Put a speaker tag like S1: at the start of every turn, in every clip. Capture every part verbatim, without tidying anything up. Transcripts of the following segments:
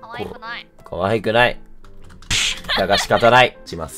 S1: 可愛くない。
S2: 可愛くない。だが仕方ない。します。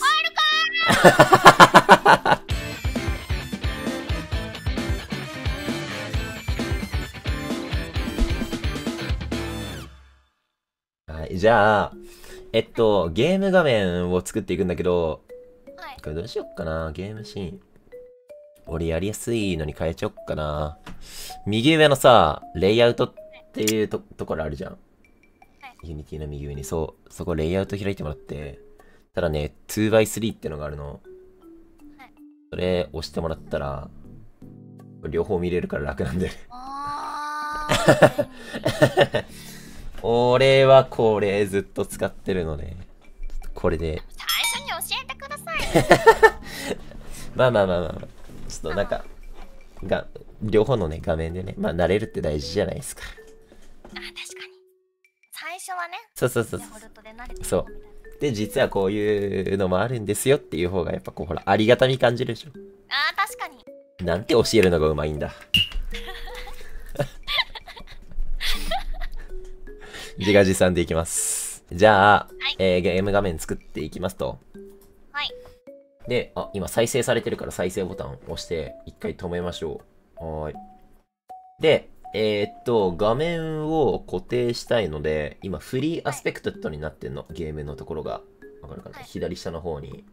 S2: はい、じゃあ、えっと、ゲーム画面を作っていくんだけど、
S1: はい。
S2: これどうしよっかな、ゲームシーン。俺やりやすいのに変えちゃおっかな。右上のさ、レイアウトっていうと、ところあるじゃん。ユニティの右上に、そう、そこレイアウト開いてもらって、ただね、ツーバイスリー ってのがあるの。それ押してもらったら、両方見れるから楽なんで。
S1: あー。
S2: 俺はこれずっと使ってるので、これで。
S1: 最初に教えてください。
S2: まあまあまあまあ、ちょっとなんか、が、両方のね、画面でね、まあ慣れるって大事じゃないですか。
S1: あ、確かに。最初はね。
S2: そうそうそうそう。そう。で、実はこういうのもあるんですよっていう方がやっぱこう、ほら、ありがたみ感じるでしょ。
S1: あー、確かに。
S2: なんて教えるのがうまいんだ。自画自賛でいきます。じゃあ、はい、えー、ゲーム画面作っていきますと。
S1: はい。
S2: で、あ、今再生されてるから再生ボタンを押して一回止めましょう。はーい。で、えー、っと、画面を固定したいので、今フリーアスペクトになってんの。ゲームのところが。わかるかな、はい、左下の方に。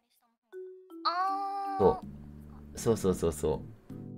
S1: あー。
S2: そう。そうそうそうそう。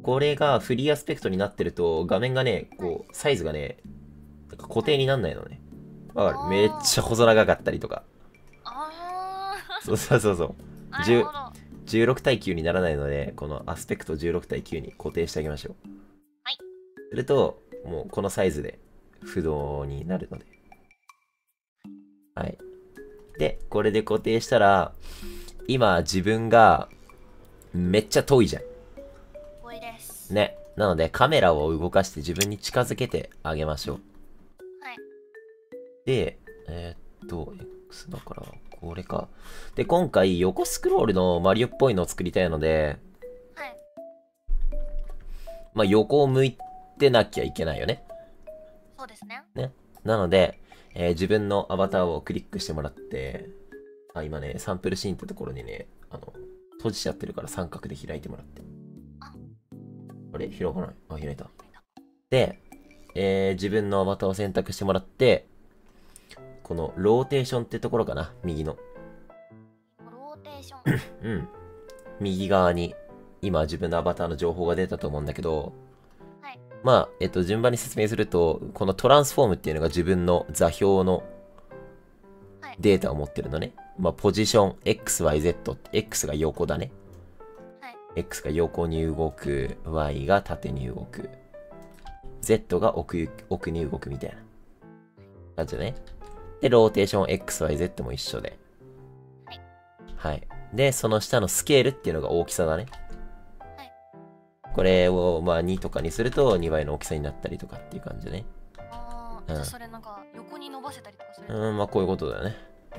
S2: これがフリーアスペクトになってると、画面がね、こう、サイズがね、固定になんないのね。わかる？めっちゃ細長かったりとか。
S1: あー。
S2: そうそうそうそう。
S1: なるほど。
S2: じゅうろく対きゅうにならないので、このアスペクトじゅうろく対きゅうに固定してあげましょう。
S1: はい。
S2: すると、もうこのサイズで不動になるので。はい。で、これで固定したら、今自分がめっちゃ遠いじゃん。
S1: 遠いです。
S2: ね。なのでカメラを動かして自分に近づけてあげましょう。
S1: はい。
S2: で、えー、っと、X だから、これか。で、今回横スクロールのマリオっぽいのを作りたいので、
S1: はい。
S2: まあ横を向いてなきゃいけないよね。
S1: そうですね。
S2: ね。なので、えー、自分のアバターをクリックしてもらって、あ、今ね、サンプルシーンってところにね、あの、閉じちゃってるから三角で開いてもらって。あ、あれ開かない。あ、開いた。で、えー、自分のアバターを選択してもらって、このローテーションってところかな、右の。
S1: ローテーション
S2: うん。右側に、今自分のアバターの情報が出たと思うんだけど、はい、まあ、えっと、順番に説明すると、このトランスフォームっていうのが自分の座標のデータを持ってるのね。まあ、ポジション エックスワイゼット って、X が横だね。はい、X が横に動く、Y が縦に動く、Z が奥、奥に動くみたいな感じだね。で、ローテーション エックスワイゼット も一緒で。はい。はい。で、その下のスケールっていうのが大きさだね。はい。これを、まあ、にとかにするとにばいの大きさになったりとかっていう感じね。
S1: ああ、うん、じゃあそれなんか横に伸ばせたりとかする？
S2: うん、まあこういうことだよね。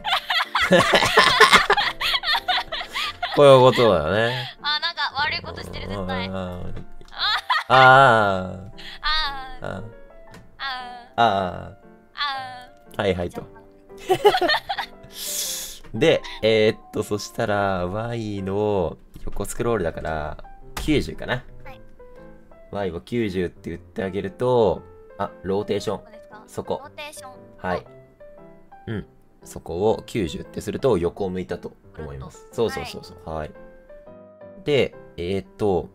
S2: こういうことだよね。
S1: あ、なんか悪いことしてる絶対。あ
S2: ああ。あ
S1: あ。あ
S2: あ。ああ。はいはいと。で、えー、っと、そしたら、Y の横スクロールだから、きゅうじゅうかな。はい。Y をきゅうじゅうって言ってあげると、あ、ローテーション。そこ。
S1: ローテーション。
S2: はい。うん。そこをきゅうじゅうってすると横を向いたと思います。そうそうそうそう。はい。で、えー、っと、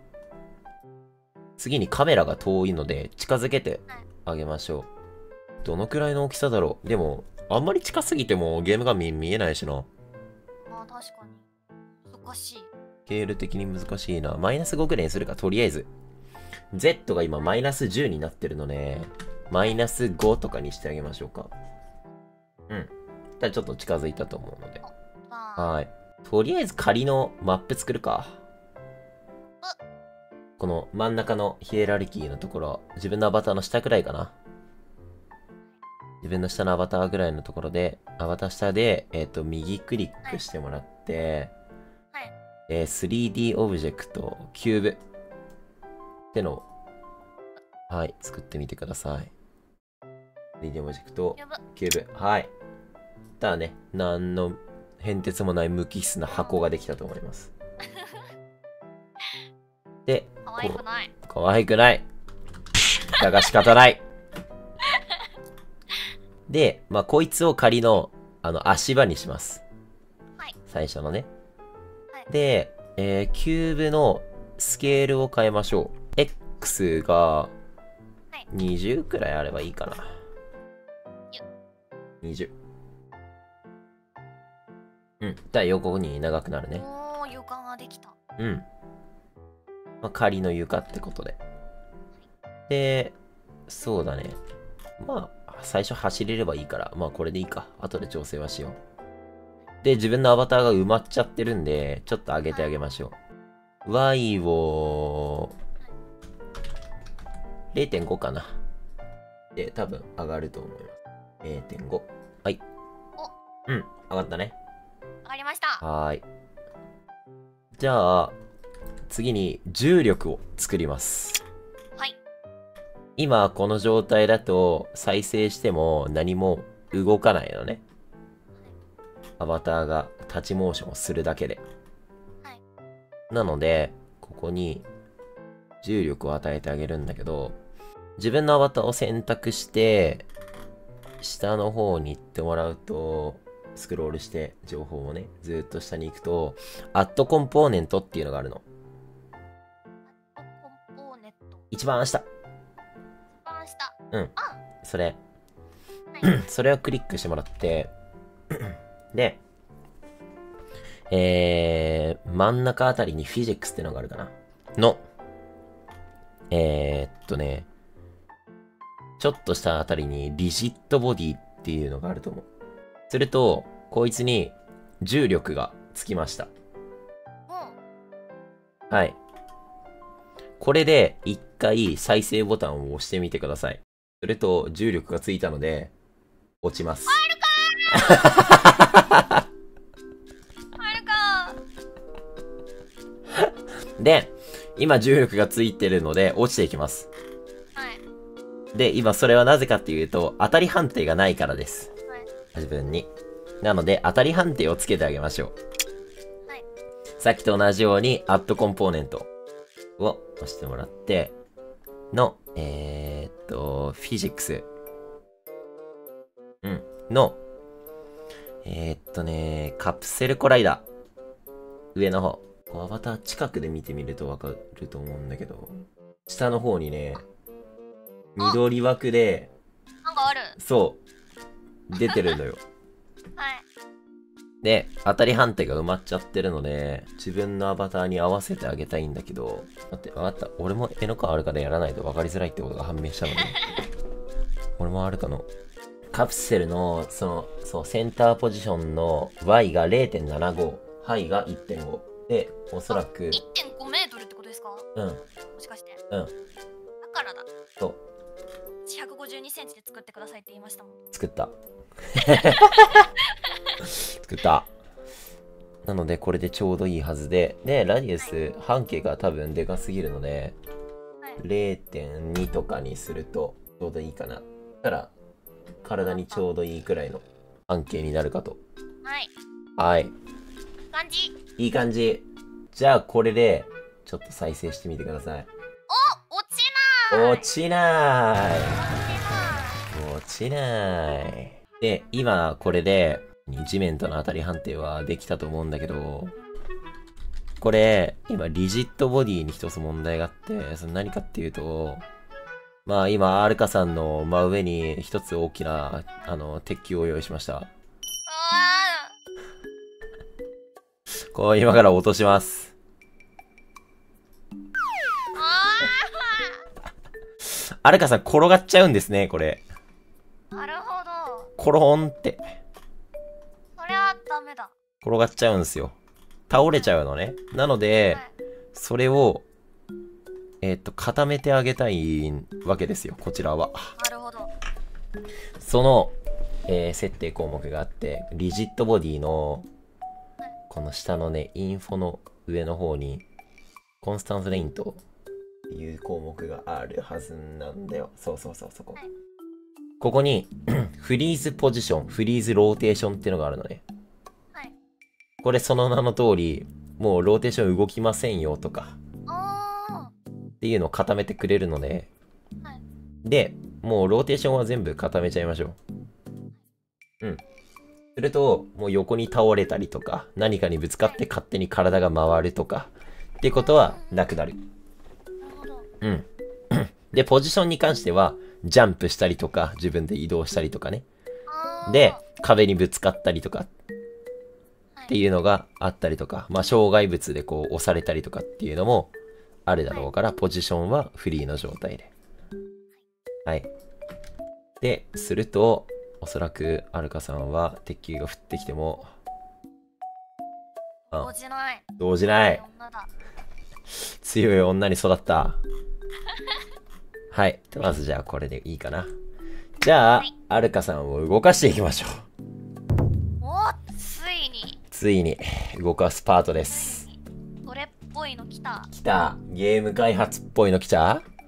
S2: 次にカメラが遠いので近づけてあげましょう。どのくらいの大きさだろう。でも、あんまり近すぎてもゲーム画面見えないしな。
S1: ああ、確かに。難しい。
S2: スケール的に難しいな。マイナスごくらいにするか、とりあえず。Z が今マイナスじゅうになってるので、マイナスごとかにしてあげましょうか。うん。じゃあちょっと近づいたと思うので。はい。とりあえず仮のマップ作るか。この真ん中のヒエラルキーのところ、自分のアバターの下くらいかな。自分の下のアバターぐらいのところで、アバター下で、えっと、右クリックしてもらって、はい、えー、スリーディー オブジェクト、キューブってのを、はい、作ってみてください。 スリーディー オブジェクト
S1: キューブ。
S2: キューブ。はい。ただね、何の変哲もない無機質な箱ができたと思います。で、
S1: 可愛くない。
S2: 可愛くない。だが仕方ない。で、まあ、こいつを仮の、あの、足場にします。
S1: はい。
S2: 最初のね。
S1: はい、
S2: で、えー、キューブのスケールを変えましょう。X が、にじゅうくらいあればいいかな。にじゅう。うん。だ横に長くなるね。
S1: おー、床ができた。
S2: うん。まあ、仮の床ってことで。で、そうだね。まあ、最初走れればいいから、まあこれでいいか。後で調整はしよう。で、自分のアバターが埋まっちゃってるんで、ちょっと上げてあげましょう。Y を、れいてんご かな。で、多分上がると思います。れいてんご。はい。うん、上がったね。
S1: 上がりました。
S2: はーい。じゃあ、次に重力を作ります。
S1: はい。
S2: 今、この状態だと、再生しても何も動かないのね。アバターがタッチモーションをするだけで。
S1: はい。
S2: なので、ここに重力を与えてあげるんだけど、自分のアバターを選択して、下の方に行ってもらうと、スクロールして情報をね、ずーっと下に行くと、アットコンポーネントっていうのがあるの。
S1: アットコンポーネント。
S2: 一番下。
S1: 一番下。
S2: うん。
S1: あ、
S2: それ。
S1: はい、
S2: それをクリックしてもらって、で、えー、真ん中あたりにフィジックスってのがあるかなの、えー、っとね、ちょっとしたあたりにリジットボディっていうのがあると思う。すると、こいつに重力がつきました。
S1: うん。
S2: はい。これで一回再生ボタンを押してみてください。すると重力がついたので、落ちます。
S1: 入るか入るか
S2: で、今重力がついてるので落ちていきます。
S1: はい。
S2: で、今それはなぜかっていうと、当たり判定がないからです。
S1: はい。
S2: 自分に。なので、当たり判定をつけてあげましょう。
S1: はい。
S2: さっきと同じように、アットコンポーネントを押してもらって、の、えー、っと、フィジックス。うん。の、えー、っとね、カプセルコライダー。上の方。アバター近くで見てみるとわかると思うんだけど、下の方にね、緑枠で、
S1: なんかある。
S2: そう、出てるのよ。
S1: はい。
S2: で、当たり判定が埋まっちゃってるので、自分のアバターに合わせてあげたいんだけど、待って、わかった。俺も絵の感あるからやらないと分かりづらいってことが判明したので、俺もあるかの。カプセルの、その、そう、センターポジションの Y が れいてんななご、ハイが いってんご。で、おそらく、
S1: いってんごメートルってことですか？
S2: うん。
S1: もしかして。
S2: うん。
S1: だからだ。
S2: そう。
S1: ひゃくごじゅうにセンチで作ってくださいって言いましたもん。
S2: 作った。作った。なので、これでちょうどいいはずで、で、ラディウス、半径が多分でかすぎるので、
S1: はい、
S2: れいてんに とかにするとちょうどいいかな。たら、体にちょうどいいくらいの半径になるかと。
S1: はい。
S2: はい。
S1: 感じ。
S2: いい感じ。じゃあ、これで、ちょっと再生してみてください。
S1: お、落ちない
S2: 落ちない。落ちない。で、今、これで、地面との当たり判定はできたと思うんだけど、これ、今、リジットボディに一つ問題があって、それ何かっていうと、まあ今、アルカさんの真上に一つ大きな、あの、鉄球を用意しました。こう、今から落とします。アルカさん転がっちゃうんですね、これ。
S1: なるほど。
S2: コロンって。
S1: それはダメだ。
S2: 転がっちゃうんですよ。倒れちゃうのね。なので、はい、それを、えっと、固めてあげたいわけですよ、こちらは。
S1: なるほど。
S2: その、えー、設定項目があって、リジットボディの、この下のね、インフォの上の方に、コンスタンスレイントっていう項目があるはずなんだよ。そうそうそう、そこ。はい、 ここにフリーズポジション、フリーズローテーションっていうのがあるのね。
S1: はい。
S2: これその名の通り、もうローテーション動きませんよとか、
S1: あ
S2: っていうのを固めてくれるので、
S1: はい。
S2: で、もうローテーションは全部固めちゃいましょう。うん。すると、もう横に倒れたりとか、何かにぶつかって勝手に体が回るとか、っていうことはなくなる。
S1: なるほど。
S2: うん。で、ポジションに関しては、ジャンプしたりとか、自分で移動したりとかね。
S1: あー
S2: で、壁にぶつかったりとか
S1: はい
S2: っていうのがあったりとか、まあ、障害物でこう押されたりとかっていうのもあるだろうから、ポジションはフリーの状態で。はい。で、すると、おそらくアルカさんは鉄球が降ってきても、あ
S1: 動じない。
S2: 動じない
S1: 女だ。
S2: 強い女に育った。はい。まずじゃあこれでいいかな。じゃあ、
S1: はい
S2: アルカさんを動かしていきましょう。
S1: おついに。
S2: ついに動かすパートです。
S1: それっぽいの来た。
S2: 来た。ゲーム開発っぽいの来た。